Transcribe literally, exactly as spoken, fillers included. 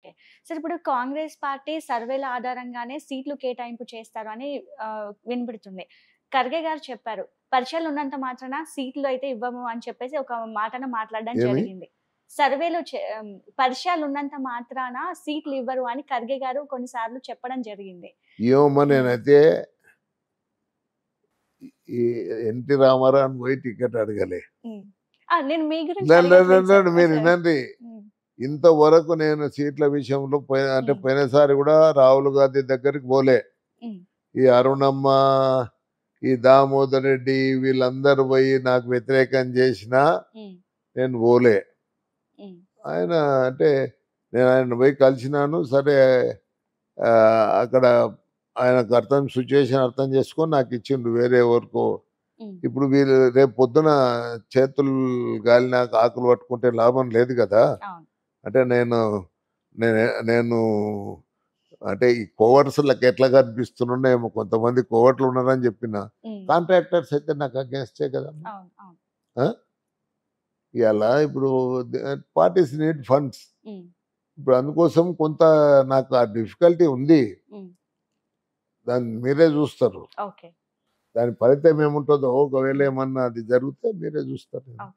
Okay. సరే ఇప్పుడు Congress party సర్వేల ఆధారంగానే సీట్లు కేటాయింపు చేస్తారు అని ఆహ్, వినబడుతుంది. ఖర్గే గారు చెప్పారు. పరిచయాలు ఉన్నంత మాత్రాన సీట్లు అయితే ఇవ్వము అని చెప్పేసి ఒక మాటన మాట్లాడడం ఏమి? జరిగింది. సర్వేలో చె ఆహ్, పరిచయాలు ఉన్నంత మాత్రాన సీట్లు ఇవ్వరు అని ఖర్గే గారు కొన్నిసార్లు చెప్పడం జరిగింది. ఏమమ్మా హ్మ్. నేనైతే ఈ ఎన్టీ రామారావుని పోయి టికెట్ అడగలే. హ్మ్. ఆ! నేను మీ గురించి లే- లే- లే- అడగట్లేదు సార్. లే, మీరు అసలు వినండి. హ్మ్. ఇంతవరకు నేను సీట్ల విషయంలో పోయి అంటే హ్మ్. పోయినసారి కూడా రాహుల్ గాంధీ దగ్గరికి పోలే. హ్మ్. ఈ అరుణమ్మ, ఈ దామోదర్ రెడ్డి వీళ్ళందరూ పోయి నాకు వ్యతిరేకం చేసినా హ్మ్. నేను పోలే. హ్మ్. ఆయన అంటే నేను ఆయన పోయి కలిసినాను. సరే ఆ, అక్కడ ఆయనకు అర్థం సిచ్యువేషన్ అర్థం చేసుకొని నాకు ఇచ్చిండు వేరే ఎవరికో. హ్మ్. ఇప్పుడు వీళ్ళు రేపు పొద్దున చేతులు గాలి నాకు ఆకులు పట్టుకుంటే లాభం లేదు కదా. అవును. అంటే నేను నేను నేను అంటే ఈ కోవర్స్లకు ఎట్లా కనిపిస్తున్నాయేమో కొంతమంది కోవర్ట్లు ఉన్నారని చెప్పిన. హ్మ్. కాంట్రాక్టర్స్ అయితే నాకు అగేన్స్టే కదా. అవును. అవును. ఇలా ఇప్పుడు పార్టీస్ నీడ్ ఫండ్స్. హ్మ్. ఇప్పుడు అందుకోసం కొంత నాకు ఆ డిఫికల్టీ ఉంది. హ్మ్. దాన్ని మీరే చూస్తారు. ఓకే. దాని ఫలితం ఏముంటుందో ఒకవేళ ఏమన్నా అది జరిగితే మీరే చూస్తారు. ఓకే.